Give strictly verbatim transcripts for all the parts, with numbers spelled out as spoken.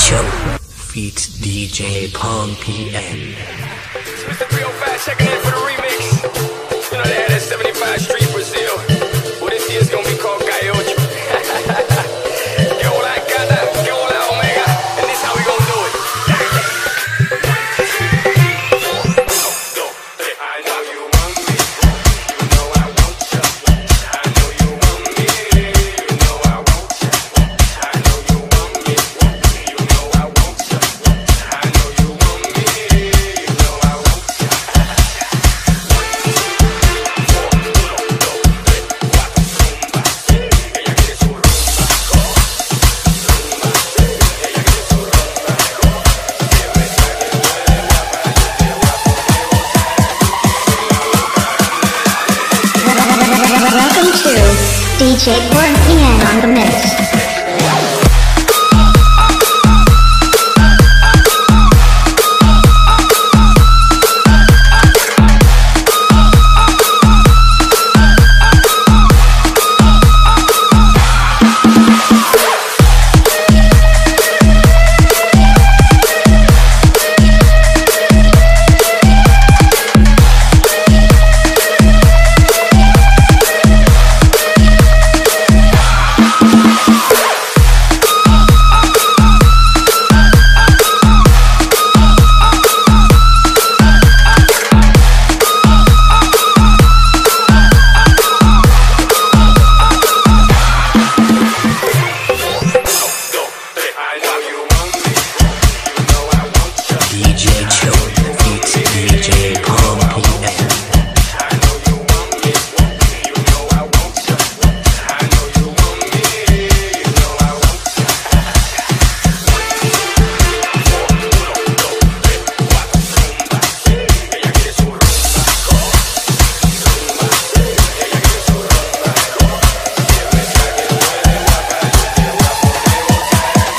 Cho feats D J Pong P M. Mister three oh five checking in for the remix. You know they had that seventy-five Street Brazil. Well, this year's gonna be called Gaiocho. Que hola gata, que hola omega, and this how we gonna do it. I know you want me, you know I want you. I know you want me, you know I want you. I know you want me, you know I want you. I know you want me, you know I want you. Welcome to D J Pong P M on the mix.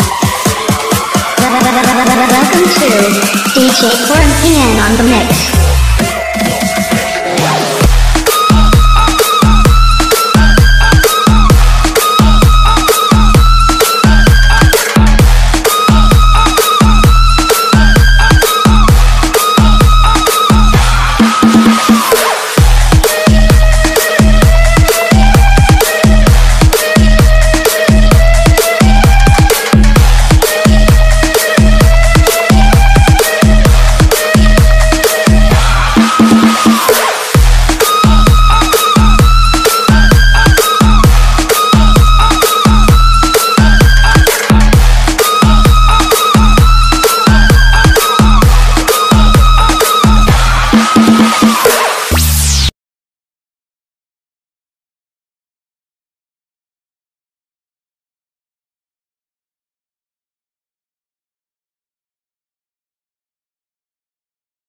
Welcome to D J Pong P M on the mix.